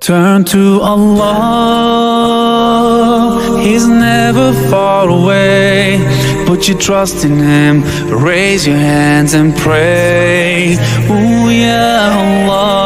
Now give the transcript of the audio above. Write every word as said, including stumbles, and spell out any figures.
Turn to Allah, He's never far away. Put your trust in Him, raise your hands and pray. Ooh, yeah, Allah.